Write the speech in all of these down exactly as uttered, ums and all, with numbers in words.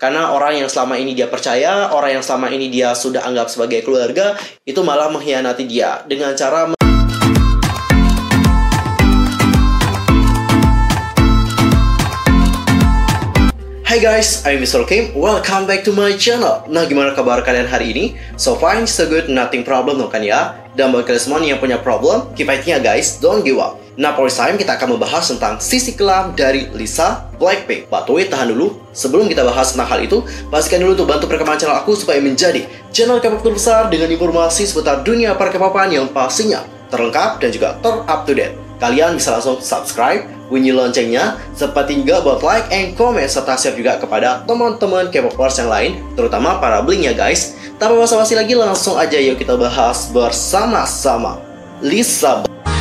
Karena orang yang selama ini dia percaya, orang yang selama ini dia sudah anggap sebagai keluarga, itu malah mengkhianati dia dengan cara Hai guys, I'm mister Kim. Welcome back to my channel. Nah, gimana kabar kalian hari ini? So fine, so good, nothing problem no kan ya? Dan buat kalian semua yang punya problem, keep fighting ya guys, don't give up. Nah, for this time kita akan membahas tentang sisi kelam dari Lisa Blackpink. But wait, tahan dulu. Sebelum kita bahas tentang hal itu, pastikan dulu untuk bantu perkembangan channel aku supaya menjadi channel K-pop terbesar dengan informasi seputar dunia per K-popan yang pastinya terlengkap dan juga ter-up to date. Kalian bisa langsung subscribe, bunyi loncengnya, seperti juga buat like and comment, serta share juga kepada teman-teman K-popers yang lain, terutama para bling ya guys. Tanpa basa-basi lagi, langsung aja yuk kita bahas bersama-sama Lisa.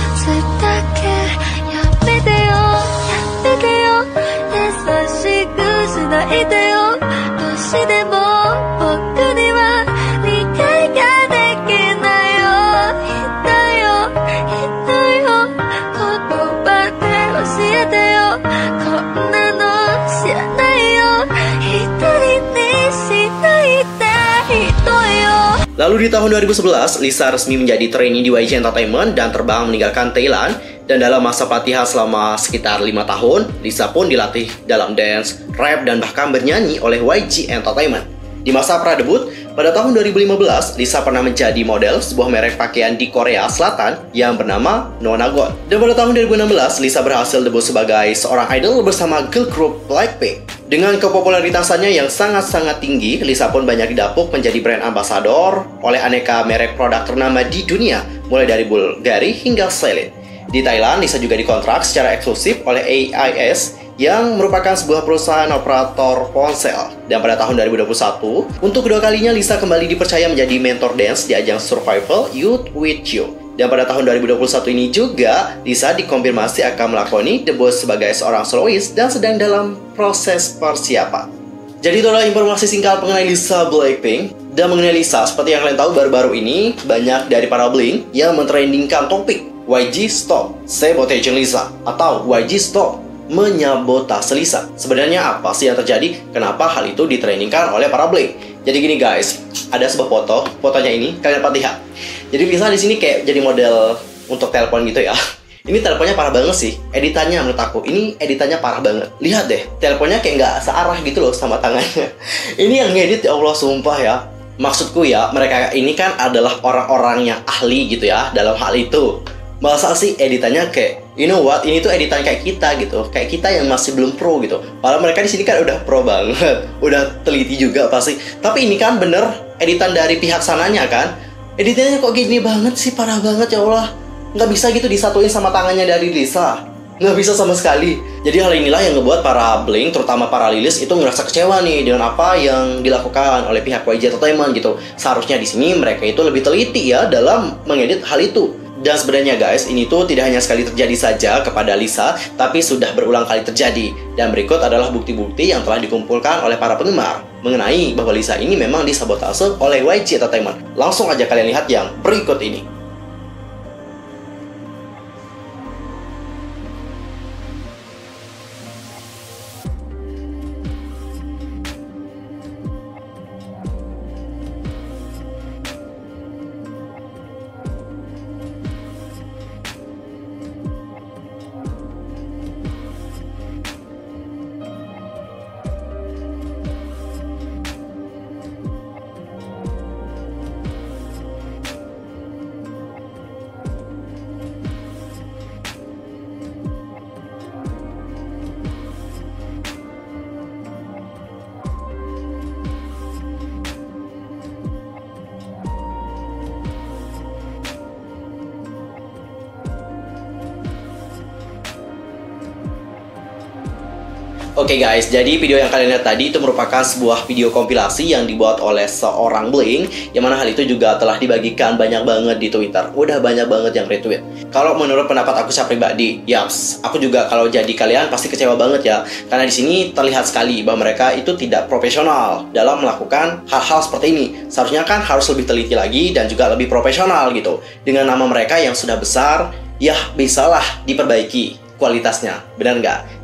Lalu di tahun dua ribu sebelas, Lisa resmi menjadi trainee di Y G Entertainment dan terbang meninggalkan Thailand. Dan dalam masa pelatihan selama sekitar lima tahun, Lisa pun dilatih dalam dance, rap, dan bahkan bernyanyi oleh Y G Entertainment. Di masa pra-debut, pada tahun dua ribu lima belas, Lisa pernah menjadi model sebuah merek pakaian di Korea Selatan yang bernama Nonagon. Dan pada tahun dua ribu enam belas, Lisa berhasil debut sebagai seorang idol bersama girl group Blackpink. Dengan kepopularitasannya yang sangat-sangat tinggi, Lisa pun banyak didapuk menjadi brand ambassador oleh aneka merek produk ternama di dunia, mulai dari Bulgari hingga Celine. Di Thailand, Lisa juga dikontrak secara eksklusif oleh A I S yang merupakan sebuah perusahaan operator ponsel. Dan pada tahun dua ribu dua puluh satu, untuk kedua kalinya Lisa kembali dipercaya menjadi mentor dance di ajang Survival Youth With You. Dan pada tahun dua ribu dua puluh satu ini juga, Lisa dikonfirmasi akan melakoni debut sebagai seorang soloist dan sedang dalam proses persiapan. Jadi itu adalah informasi singkat mengenai Lisa Blackpink. Dan mengenai Lisa, seperti yang kalian tahu baru-baru ini, banyak dari para bling yang mentrendingkan topik Y G Stop Sabotaging Lisa atau Y G Stop menyabotase Lisa. Sebenarnya apa sih yang terjadi? Kenapa hal itu ditrainingkan oleh para bling? Jadi gini guys, ada sebuah foto, fotonya ini kalian dapat lihat. Jadi Lisa di sini kayak jadi model untuk telepon gitu ya. Ini teleponnya parah banget sih. Editannya menurut aku, ini editannya parah banget. Lihat deh, teleponnya kayak nggak searah gitu loh sama tangannya. Ini yang ngedit ya Allah sumpah ya. Maksudku ya, mereka ini kan adalah orang-orang yang ahli gitu ya dalam hal itu. Masa sih editannya kayak, you know what, ini tuh editan kayak kita gitu, kayak kita yang masih belum pro gitu. Padahal mereka di sini kan udah pro banget, udah teliti juga pasti. Tapi ini kan bener editan dari pihak sananya kan. Editannya kok gini banget sih, parah banget ya Allah. Nggak bisa gitu disatuin sama tangannya dari Lisa. Nggak bisa sama sekali. Jadi hal inilah yang ngebuat para bling, terutama para lilis itu ngerasa kecewa nih dengan apa yang dilakukan oleh pihak Y G Entertainment gitu. Seharusnya di sini mereka itu lebih teliti ya dalam mengedit hal itu. Dan sebenarnya guys, ini tuh tidak hanya sekali terjadi saja kepada Lisa, tapi sudah berulang kali terjadi. Dan berikut adalah bukti-bukti yang telah dikumpulkan oleh para penggemar mengenai bahwa Lisa ini memang disabotase oleh Y G Entertainment. Langsung aja kalian lihat yang berikut ini. Oke okay guys, jadi video yang kalian lihat tadi itu merupakan sebuah video kompilasi yang dibuat oleh seorang bling, yang mana hal itu juga telah dibagikan banyak banget di Twitter. Udah banyak banget yang retweet. Kalau menurut pendapat aku secara pribadi, yaps, aku juga kalau jadi kalian pasti kecewa banget ya. Karena di sini terlihat sekali bahwa mereka itu tidak profesional dalam melakukan hal-hal seperti ini. Seharusnya kan harus lebih teliti lagi dan juga lebih profesional gitu. Dengan nama mereka yang sudah besar, ya bisalah diperbaiki kualitasnya, benar nggak?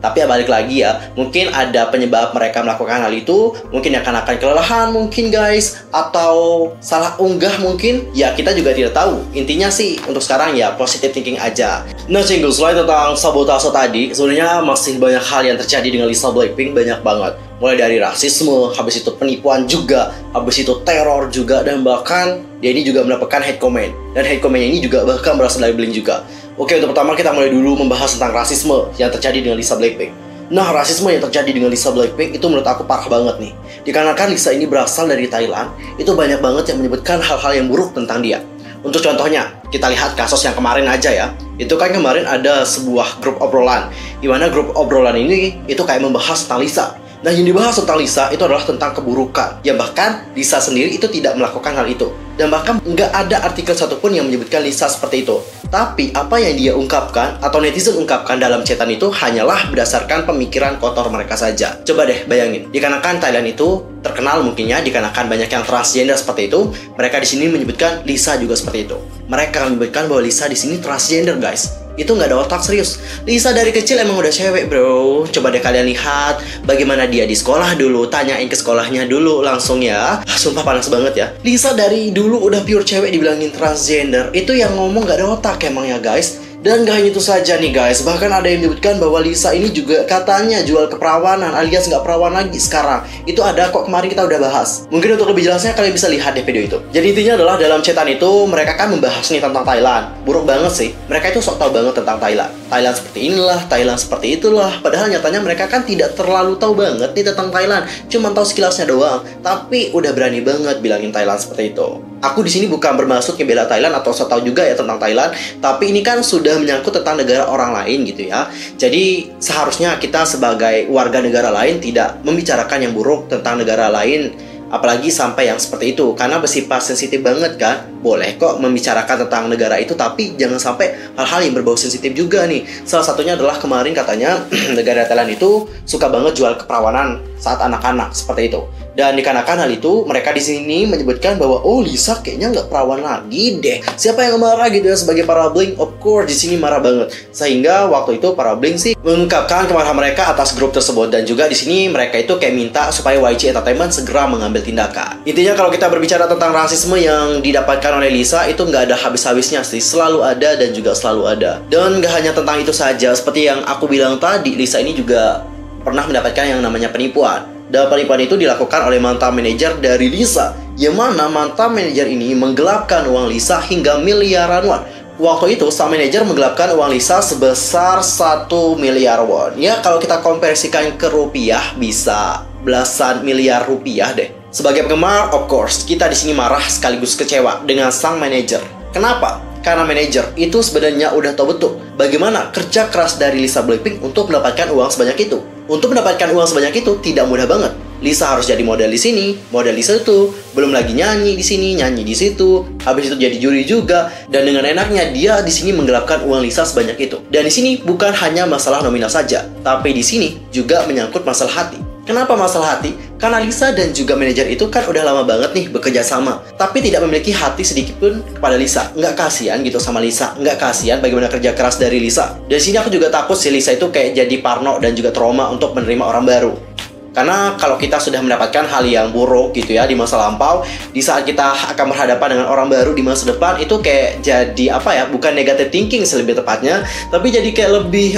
Tapi ya balik lagi ya, mungkin ada penyebab mereka melakukan hal itu, mungkin akan akan kelelahan mungkin guys, atau salah unggah mungkin, ya kita juga tidak tahu. Intinya sih untuk sekarang ya positive thinking aja. Nah cinggu, selain tentang sabotase tadi, sebenarnya masih banyak hal yang terjadi dengan Lisa Blackpink, banyak banget. Mulai dari rasisme, habis itu penipuan juga, habis itu teror juga, dan bahkan dia ini juga mendapatkan hate comment. Dan hate comment ini juga bahkan berasal dari Blink juga. Oke, untuk pertama kita mulai dulu membahas tentang rasisme yang terjadi dengan Lisa Blackpink. Nah, rasisme yang terjadi dengan Lisa Blackpink itu menurut aku parah banget nih. Dikarenakan Lisa ini berasal dari Thailand, itu banyak banget yang menyebutkan hal-hal yang buruk tentang dia. Untuk contohnya, kita lihat kasus yang kemarin aja ya. Itu kan kemarin ada sebuah grup obrolan, di mana grup obrolan ini itu kayak membahas tentang Lisa. Nah, yang dibahas tentang Lisa itu adalah tentang keburukan. Ya bahkan Lisa sendiri itu tidak melakukan hal itu. Dan bahkan nggak ada artikel satupun yang menyebutkan Lisa seperti itu. Tapi apa yang dia ungkapkan atau netizen ungkapkan dalam chatan itu hanyalah berdasarkan pemikiran kotor mereka saja. Coba deh bayangin, dikarenakan Thailand itu terkenal mungkinnya dikarenakan banyak yang transgender seperti itu, mereka di sini menyebutkan Lisa juga seperti itu. Mereka menyebutkan bahwa Lisa di sini transgender guys. Itu nggak ada otak, serius. Lisa dari kecil emang udah cewek bro. Coba deh kalian lihat bagaimana dia di sekolah dulu. Tanyain ke sekolahnya dulu langsung ya. Sumpah panas banget ya. Lisa dari dulu udah pure cewek dibilangin transgender. Itu yang ngomong nggak ada otak emang ya guys. Dan gak hanya itu saja nih guys, bahkan ada yang menyebutkan bahwa Lisa ini juga katanya jual keperawanan alias nggak perawan lagi sekarang. Itu ada kok, kemarin kita udah bahas. Mungkin untuk lebih jelasnya kalian bisa lihat deh video itu. Jadi intinya adalah dalam chatan itu mereka kan membahas nih tentang Thailand. Buruk banget sih, mereka itu sok tahu banget tentang Thailand. Thailand seperti inilah, Thailand seperti itulah. Padahal nyatanya mereka kan tidak terlalu tahu banget nih tentang Thailand. Cuma tahu sekilasnya doang. Tapi udah berani banget bilangin Thailand seperti itu. Aku di sini bukan bermaksud ngebela Thailand atau sok tahu juga ya tentang Thailand, tapi ini kan sudah menyangkut tentang negara orang lain gitu ya. Jadi seharusnya kita sebagai warga negara lain tidak membicarakan yang buruk tentang negara lain, apalagi sampai yang seperti itu, karena bersifat sensitif banget kan. Boleh kok membicarakan tentang negara itu, tapi jangan sampai hal-hal yang berbau sensitif juga nih. Salah satunya adalah kemarin katanya negara Thailand itu suka banget jual keperawanan saat anak-anak seperti itu. Dan dikarenakan hal itu, mereka di sini menyebutkan bahwa oh Lisa kayaknya nggak perawan lagi deh. Siapa yang marah gitu ya sebagai para Blink? Of course di sini marah banget. Sehingga waktu itu para Blink sih mengungkapkan kemarahan mereka atas grup tersebut, dan juga di sini mereka itu kayak minta supaya Y G Entertainment segera mengambil tindakan. Intinya kalau kita berbicara tentang rasisme yang didapatkan oleh Lisa itu nggak ada habis-habisnya sih, selalu ada dan juga selalu ada. Dan nggak hanya tentang itu saja, seperti yang aku bilang tadi, Lisa ini juga pernah mendapatkan yang namanya penipuan. Dan penipuan itu dilakukan oleh mantan manajer dari Lisa, yang mana mantan manajer ini menggelapkan uang Lisa hingga miliaran won. Waktu itu sang manajer menggelapkan uang Lisa sebesar satu miliar won. Ya kalau kita konversikan ke rupiah bisa belasan miliar rupiah deh. Sebagai penggemar, of course, kita di sini marah sekaligus kecewa dengan sang manajer. Kenapa? Karena manajer itu sebenarnya udah tahu betul bagaimana kerja keras dari Lisa Blackpink untuk mendapatkan uang sebanyak itu. Untuk mendapatkan uang sebanyak itu tidak mudah banget. Lisa harus jadi model di sini, model di situ, belum lagi nyanyi di sini, nyanyi di situ, habis itu jadi juri juga. Dan dengan enaknya dia di sini menggelapkan uang Lisa sebanyak itu. Dan di sini bukan hanya masalah nominal saja, tapi di sini juga menyangkut masalah hati. Kenapa masalah hati? Karena Lisa dan juga manajer itu kan udah lama banget nih bekerja sama, tapi tidak memiliki hati sedikit pun kepada Lisa. Nggak kasihan gitu sama Lisa, nggak kasihan bagaimana kerja keras dari Lisa. Dari sini aku juga takut si Lisa itu kayak jadi parno dan juga trauma untuk menerima orang baru. Karena kalau kita sudah mendapatkan hal yang buruk gitu ya di masa lampau, di saat kita akan berhadapan dengan orang baru di masa depan, itu kayak jadi apa ya, bukan negative thinking lebih tepatnya, tapi jadi kayak lebih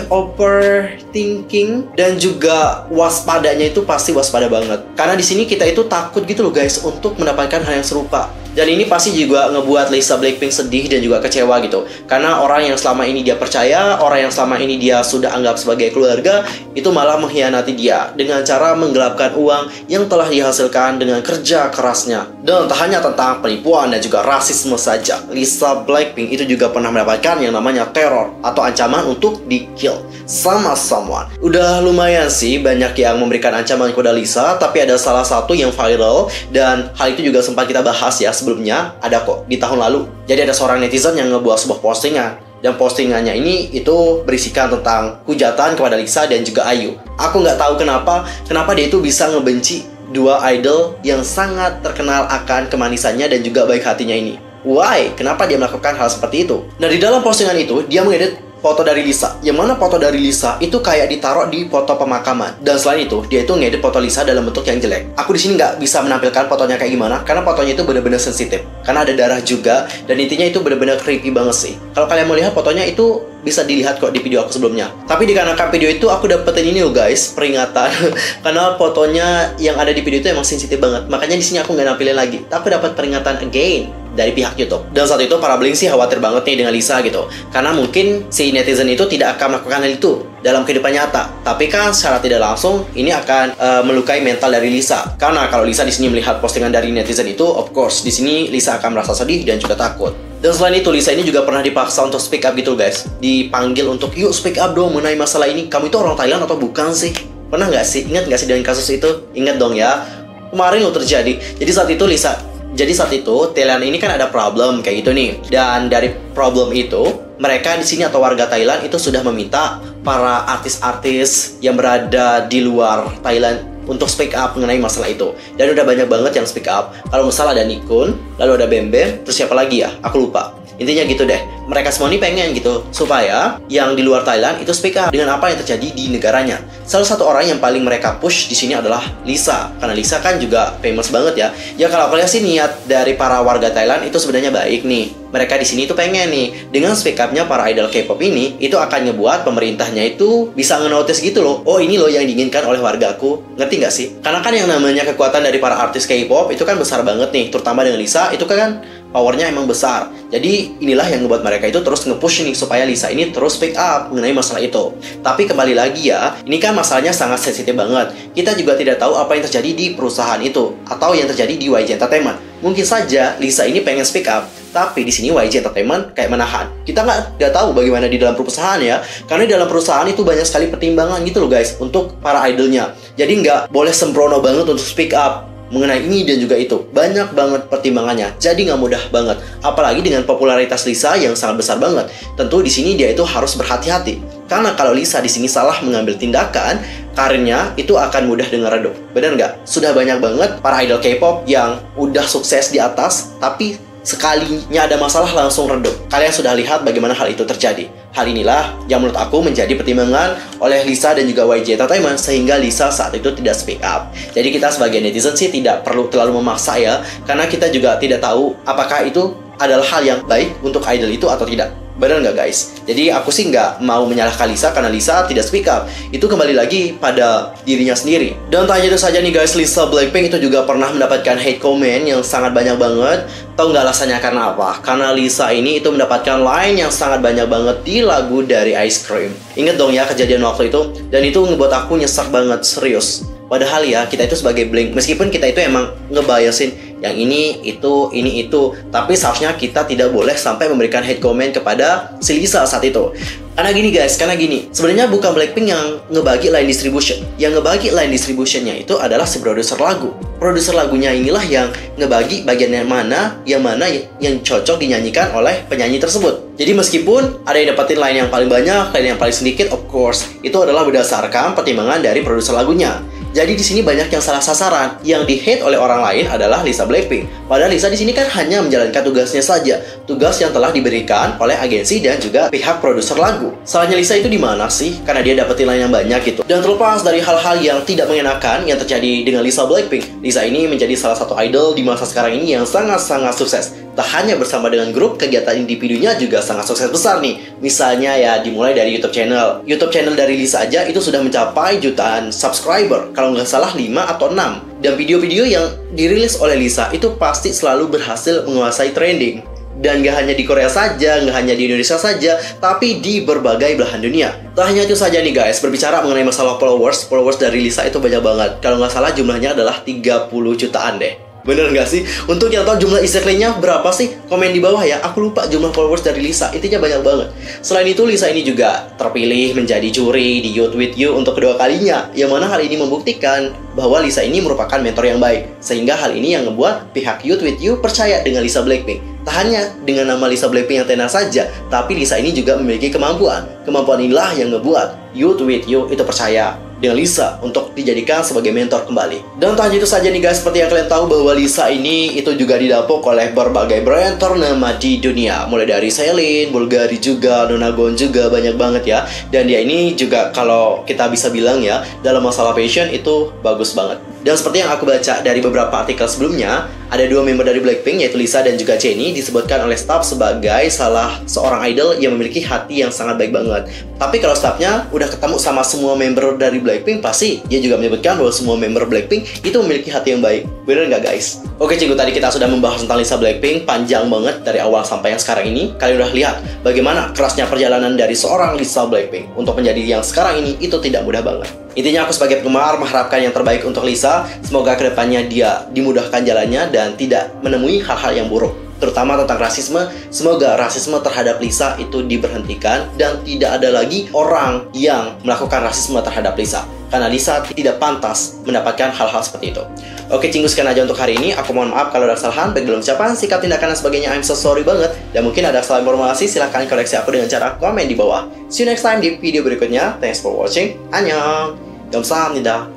overthinking, dan juga waspadanya itu pasti waspada banget. Karena di sini kita itu takut gitu loh guys untuk mendapatkan hal yang serupa. Dan ini pasti juga ngebuat Lisa Blackpink sedih dan juga kecewa gitu. Karena orang yang selama ini dia percaya, orang yang selama ini dia sudah anggap sebagai keluarga, itu malah mengkhianati dia dengan cara menggelapkan uang yang telah dihasilkan dengan kerja kerasnya. Dan tak hanya tentang penipuan dan juga rasisme saja, Lisa Blackpink itu juga pernah mendapatkan yang namanya teror atau ancaman untuk di-kill sama someone. Udah lumayan sih banyak yang memberikan ancaman kepada Lisa, tapi ada salah satu yang viral, dan hal itu juga sempat kita bahas ya sebelumnya, ada kok di tahun lalu. Jadi ada seorang netizen yang ngebuat sebuah postingan, dan postingannya ini itu berisikan tentang hujatan kepada Lisa dan juga Ayu. Aku nggak tahu kenapa, kenapa dia itu bisa ngebenci dua idol yang sangat terkenal akan kemanisannya dan juga baik hatinya ini. Why? Kenapa dia melakukan hal seperti itu? Nah, di dalam postingan itu, dia mengedit foto dari Lisa. Yang mana foto dari Lisa itu kayak ditaruh di foto pemakaman. Dan selain itu, dia itu ngedit foto Lisa dalam bentuk yang jelek. Aku di sini nggak bisa menampilkan fotonya kayak gimana, karena fotonya itu benar-benar sensitif. Karena ada darah juga, dan intinya itu benar-benar creepy banget sih. Kalau kalian mau lihat fotonya itu bisa dilihat kok di video aku sebelumnya. Tapi dikarenakan video itu aku dapetin ini loh guys, peringatan. Karena fotonya yang ada di video itu emang sensitif banget. Makanya di sini aku nggak nampilin lagi. Aku dapat peringatan again dari pihak YouTube. Dan saat itu para bling sih khawatir banget nih dengan Lisa gitu. Karena mungkin si netizen itu tidak akan melakukan hal itu dalam kehidupan nyata. Tapi kan secara tidak langsung ini akan uh, melukai mental dari Lisa. Karena kalau Lisa di sini melihat postingan dari netizen itu, of course di sini Lisa akan merasa sedih dan juga takut. Dan selain itu, Lisa ini juga pernah dipaksa untuk speak up gitu guys. Dipanggil untuk, yuk speak up dong mengenai masalah ini. Kamu itu orang Thailand atau bukan sih? Pernah nggak sih? Ingat nggak sih dengan kasus itu? Ingat dong ya. Kemarin lo terjadi. Jadi saat itu Lisa Jadi saat itu Thailand ini kan ada problem kayak gitu nih. Dan dari problem itu, mereka di sini atau warga Thailand itu sudah meminta para artis-artis yang berada di luar Thailand untuk speak up mengenai masalah itu. Dan udah banyak banget yang speak up. Kalau nggak salah ada Nikun, lalu ada Bem Bem, terus siapa lagi ya? Aku lupa. Intinya gitu deh. Mereka semua ini pengen gitu supaya yang di luar Thailand itu speak up dengan apa yang terjadi di negaranya. Salah satu orang yang paling mereka push di sini adalah Lisa. Karena Lisa kan juga famous banget ya. Ya kalau aku lihat sih niat dari para warga Thailand itu sebenarnya baik nih. Mereka di sini itu pengen nih dengan speak up-nya para idol K-pop ini itu akan ngebuat pemerintahnya itu bisa nge-notice gitu loh. Oh ini loh yang diinginkan oleh wargaku. Ngerti nggak sih? Karena kan yang namanya kekuatan dari para artis K-pop itu kan besar banget nih. Terutama dengan Lisa itu kan powernya emang besar. Jadi inilah yang ngebuat mereka itu terus nge-push nih supaya Lisa ini terus speak up mengenai masalah itu. Tapi kembali lagi ya, ini kan masalahnya sangat sensitif banget. Kita juga tidak tahu apa yang terjadi di perusahaan itu atau yang terjadi di Y G Entertainment. Mungkin saja Lisa ini pengen speak up, tapi di sini Y G Entertainment kayak menahan. Kita nggak nggak tahu bagaimana di dalam perusahaan ya, karena di dalam perusahaan itu banyak sekali pertimbangan gitu loh guys untuk para idolnya. Jadi nggak boleh sembrono banget untuk speak up mengenai ini dan juga itu. Banyak banget pertimbangannya. Jadi nggak mudah banget. Apalagi dengan popularitas Lisa yang sangat besar banget. Tentu di sini dia itu harus berhati-hati. Karena kalau Lisa di sini salah mengambil tindakan, karirnya itu akan mudah dengan redup. Benar nggak? Sudah banyak banget para idol K-pop yang udah sukses di atas, tapi sekalinya ada masalah langsung redup. Kalian sudah lihat bagaimana hal itu terjadi. Hal inilah yang menurut aku menjadi pertimbangan oleh Lisa dan juga Y G Entertainment sehingga Lisa saat itu tidak speak up. Jadi kita sebagai netizen sih tidak perlu terlalu memaksa ya, karena kita juga tidak tahu apakah itu adalah hal yang baik untuk idol itu atau tidak. Benar nggak guys? Jadi aku sih nggak mau menyalahkan Lisa karena Lisa tidak speak up. Itu kembali lagi pada dirinya sendiri. Dan tak hanya itu saja nih guys, Lisa Blackpink itu juga pernah mendapatkan hate comment yang sangat banyak banget. Tahu nggak alasannya karena apa? Karena Lisa ini itu mendapatkan line yang sangat banyak banget di lagu dari Ice Cream. Ingat dong ya kejadian waktu itu. Dan itu ngebuat aku nyesek banget, serius. Padahal ya kita itu sebagai Blink, meskipun kita itu emang ngebiasin yang ini, itu, ini, itu, tapi seharusnya kita tidak boleh sampai memberikan hate comment kepada si Lisa saat itu. Karena gini guys, karena gini, sebenarnya bukan Blackpink yang ngebagi line distribution. Yang ngebagi line distributionnya itu adalah si produser lagu. Produser lagunya inilah yang ngebagi bagian yang mana, yang mana yang cocok dinyanyikan oleh penyanyi tersebut. Jadi meskipun ada yang dapetin line yang paling banyak, line yang paling sedikit, of course, itu adalah berdasarkan pertimbangan dari produser lagunya. Jadi di sini banyak yang salah sasaran. Yang di-hate oleh orang lain adalah Lisa Blackpink. Padahal Lisa di sini kan hanya menjalankan tugasnya saja, tugas yang telah diberikan oleh agensi dan juga pihak produser lagu. Salahnya Lisa itu di mana sih? Karena dia dapetin line yang banyak gitu. Dan terlepas dari hal-hal yang tidak mengenakan yang terjadi dengan Lisa Blackpink, Lisa ini menjadi salah satu idol di masa sekarang ini yang sangat-sangat sukses. Tak hanya bersama dengan grup, kegiatan individunya juga sangat sukses besar nih. Misalnya ya dimulai dari YouTube channel. YouTube channel dari Lisa aja itu sudah mencapai jutaan subscriber. Kalau nggak salah lima atau enam. Dan video-video yang dirilis oleh Lisa itu pasti selalu berhasil menguasai trending. Dan nggak hanya di Korea saja, nggak hanya di Indonesia saja, tapi di berbagai belahan dunia. Tak hanya itu saja nih guys, berbicara mengenai masalah followers, followers dari Lisa itu banyak banget. Kalau nggak salah jumlahnya adalah tiga puluh jutaan deh. Bener nggak sih? Untuk yang tahu jumlah exactly-nya berapa sih? Komen di bawah ya. Aku lupa jumlah followers dari Lisa. Intinya banyak banget. Selain itu, Lisa ini juga terpilih menjadi juri di Youth With You untuk kedua kalinya. Yang mana hal ini membuktikan bahwa Lisa ini merupakan mentor yang baik. Sehingga hal ini yang ngebuat pihak Youth With You percaya dengan Lisa Blackpink. Tak hanya dengan nama Lisa Blackpink yang tenar saja, tapi Lisa ini juga memiliki kemampuan. Kemampuan inilah yang ngebuat Youth With You itu percaya dengan Lisa untuk dijadikan sebagai mentor kembali. Dan tak hanya itu saja nih guys, seperti yang kalian tahu bahwa Lisa ini itu juga didapuk oleh berbagai brand ternama di dunia. Mulai dari Celine, Bulgari juga, Donagon juga, banyak banget ya. Dan dia ini juga kalau kita bisa bilang ya, dalam masalah fashion itu bagus banget. Dan seperti yang aku baca dari beberapa artikel sebelumnya, ada dua member dari Blackpink yaitu Lisa dan juga Jennie disebutkan oleh staff sebagai salah seorang idol yang memiliki hati yang sangat baik banget. Tapi kalau staffnya udah ketemu sama semua member dari Blackpink, pasti dia juga menyebutkan bahwa semua member Blackpink itu memiliki hati yang baik. Bener nggak guys? Oke cikgu, tadi kita sudah membahas tentang Lisa Blackpink panjang banget dari awal sampai yang sekarang ini. Kalian udah lihat bagaimana kerasnya perjalanan dari seorang Lisa Blackpink untuk menjadi yang sekarang ini itu tidak mudah banget. Intinya aku sebagai penggemar mengharapkan yang terbaik untuk Lisa. Semoga kedepannya dia dimudahkan jalannya dan tidak menemui hal-hal yang buruk, terutama tentang rasisme. Semoga rasisme terhadap Lisa itu diberhentikan dan tidak ada lagi orang yang melakukan rasisme terhadap Lisa, karena Lisa tidak pantas mendapatkan hal-hal seperti itu. Oke cinggu, sekian aja untuk hari ini. Aku mohon maaf kalau ada kesalahan, baik dalam ucapan, sikap, tindakan, dan sebagainya. I'm so sorry banget. Dan mungkin ada salah informasi, silahkan koreksi aku dengan cara komen di bawah. See you next time di video berikutnya. Thanks for watching. Annyeong. 감사합니다.